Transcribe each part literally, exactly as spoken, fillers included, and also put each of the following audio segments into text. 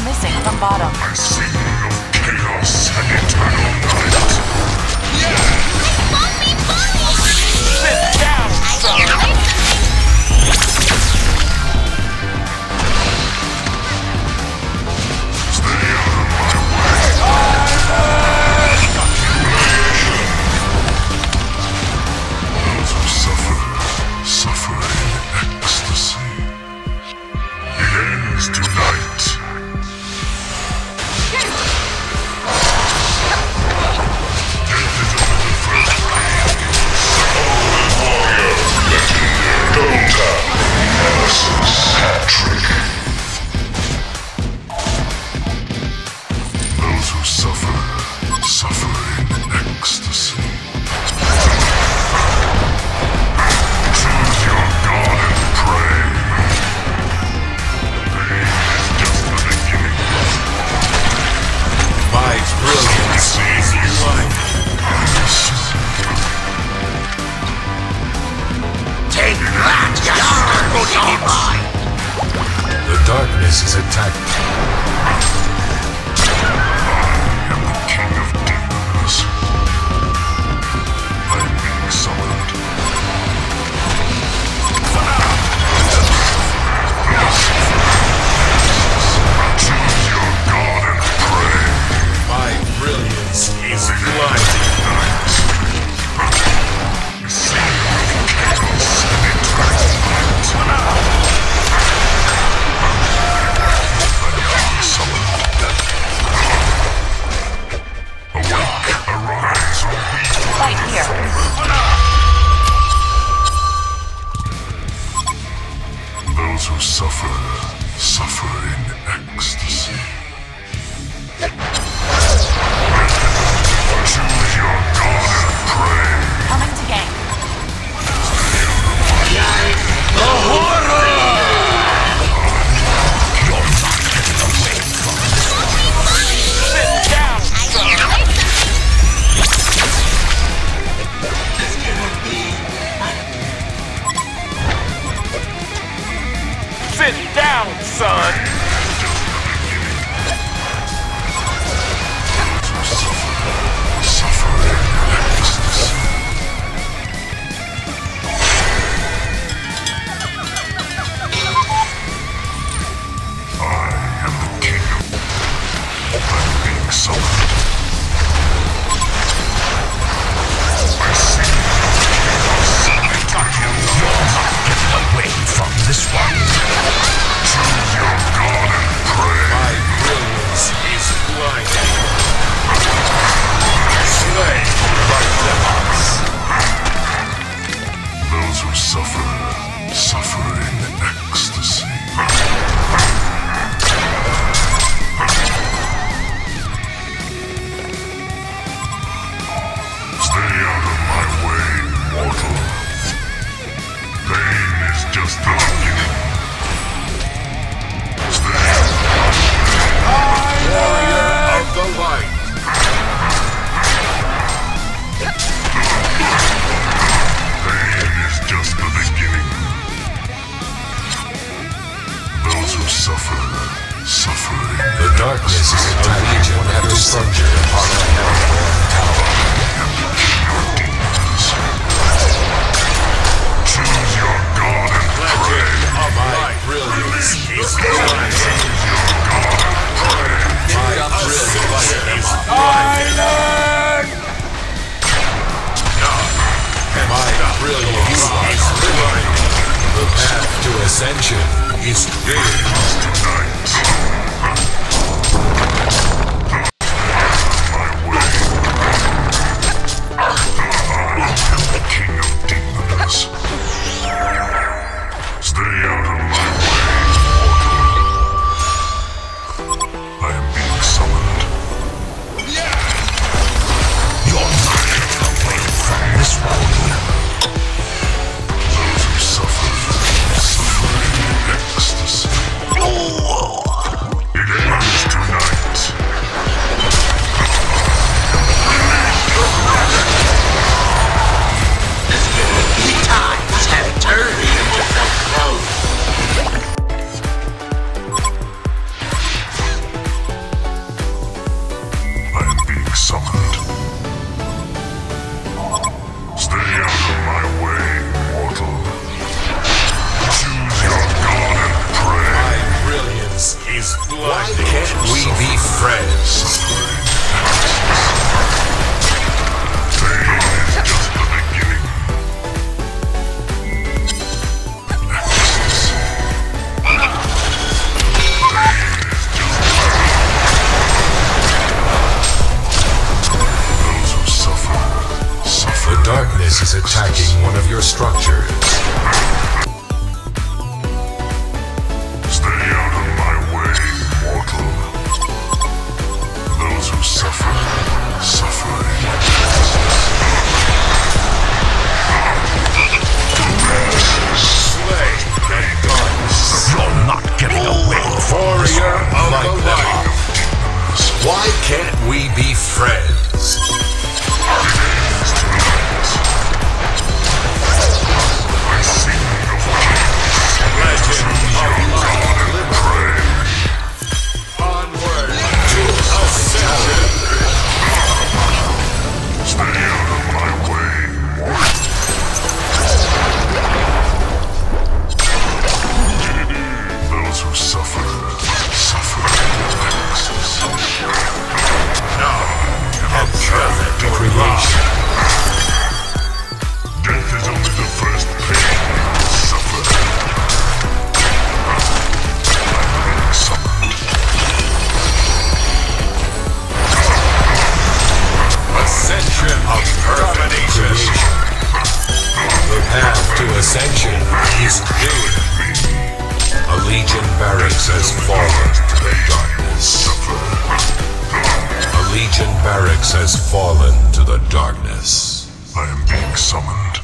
missing from bottom. A scene of chaos and eternal night. Won't be bullied! Sit down, son! The darkness is attacking. I am the king of demons. I am being summoned. Choose your god and pray. My brilliance is blinding. Right here. Those who suffer, suffer in ecstasy. Choose your god and pray. Coming to gang. The horror! Sit down, son! Sit down, son! The darkness is attacking one have destruction upon the Hellborn Tower. Choose your god and pray. My brilliance is blinding. My brilliance is blinding. My brilliance is blinding. The path to ascension is clear tonight. Those who suffer, suffer in ecstasy. can't we be friends? The darkness is attacking one of your structures. Stay out of my way, mortal. Those who suffer, suffer in Slay the darkness. You're not getting away from Warrior of like the light. Why can't we be friends? Ascension is clear. A Legion barracks has fallen to the darkness. A Legion barracks has fallen to the darkness. I am being summoned.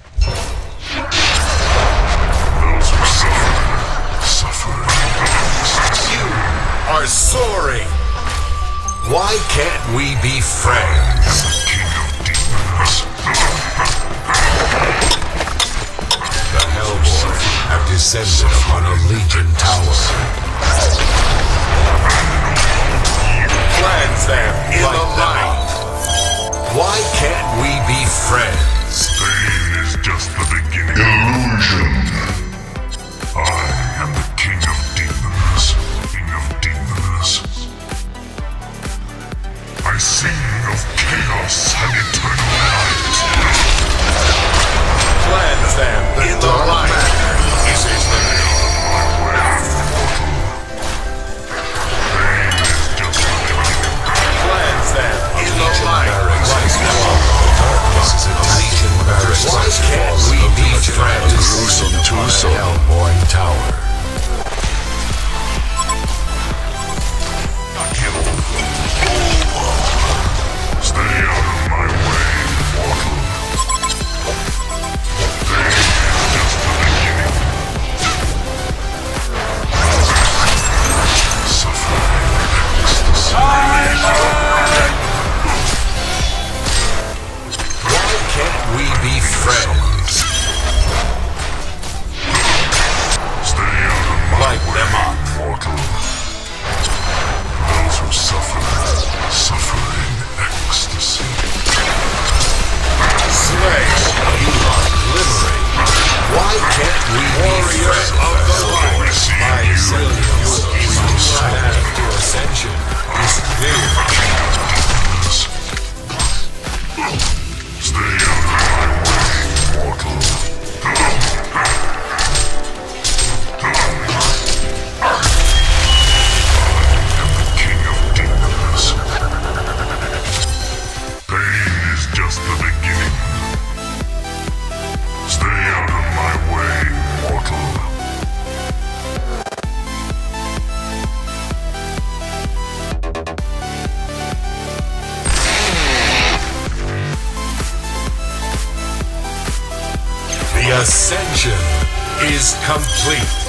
Those who suffer, suffer. You are soaring. Why can't we be friends? King of demons. The Hellborn have descended upon a Legion tower. Cleanse them in the light. Why can't we be friends? Pain is just the beginning. Illusion. I am the King of demons. King of demons. I sing of chaos and eternal night. Cleanse them in the light. This is the name. Cleanse them in the light. Darkness is a Legion barracks. Why can't we be friends? Gruesome twosome. Hellborn Tower. Stay out of my way, mortal. We be friends. Stay out of my Light way, them up. mortal. Those who suffer, suffer in ecstasy. Slay, you are glittering. Why can't we be friends? Of the light. My resilience is path to ascension is clear. Stay out of my way, mortal. I am the King of demons. Pain is just the beginning. Stay out of my way, mortal. The ascension is complete.